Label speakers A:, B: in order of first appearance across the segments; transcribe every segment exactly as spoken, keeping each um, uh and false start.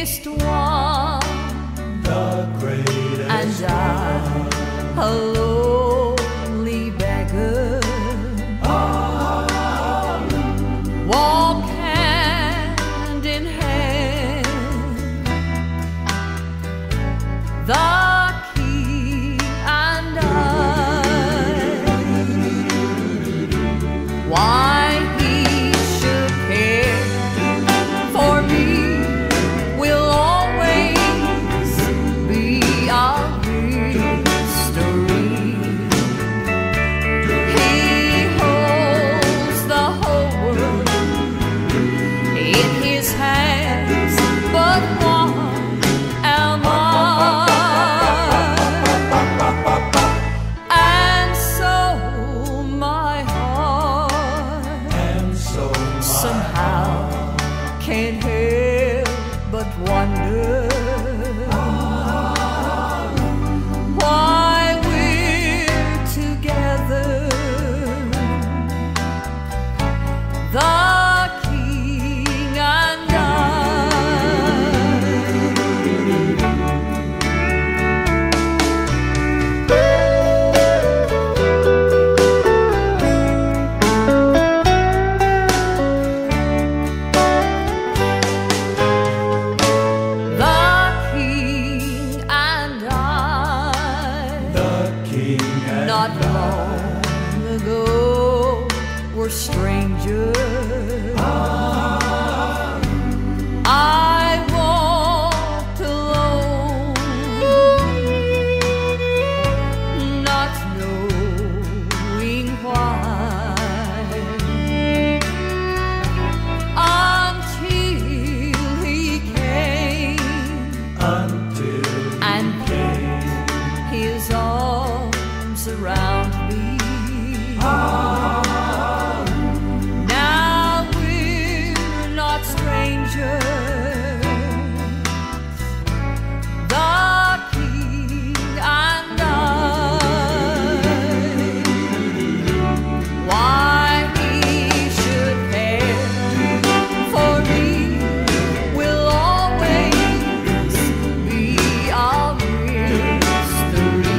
A: greatest one,
B: the greatest
A: and I, a lowly beggar, walk hand in hand. The King and I, why he should care for me will always be a mystery. He holds the whole world in his hands, but what am I? And so my heart somehow can't help but wonder why we're together. The King and I. Not long ago, we're strangers. I walked alone, not knowing why, until he came,
B: until
A: and his arms around me. Now we're not strangers, the King and I. Why he should care for me will always be a mystery.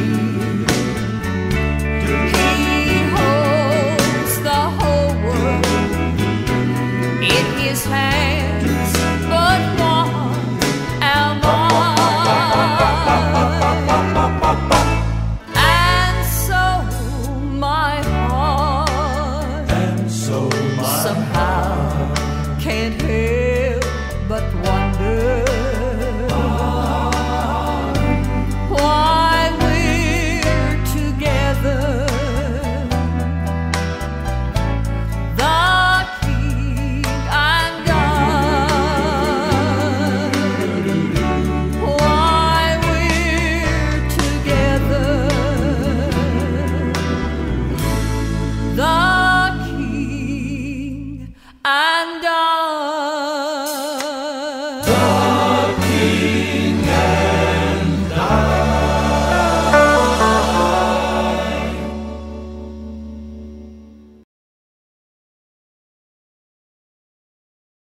A: He holds the whole world in his hands,